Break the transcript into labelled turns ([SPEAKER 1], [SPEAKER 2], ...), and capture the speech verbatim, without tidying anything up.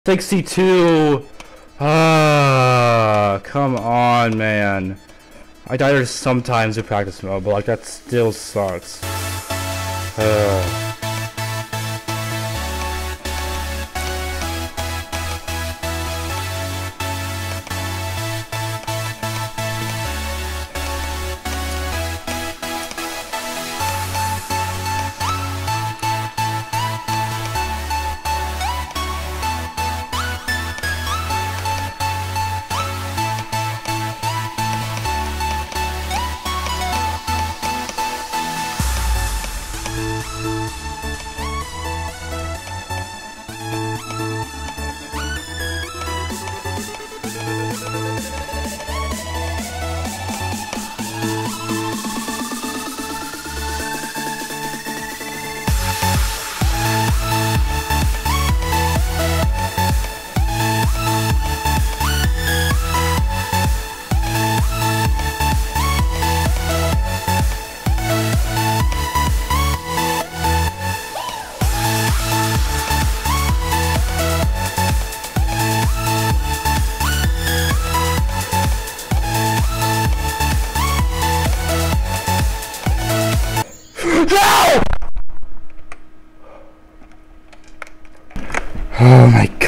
[SPEAKER 1] sixty-two! Ah, come on, man. I die sometimes in practice mode, but like that still sucks. Uh. No! Oh my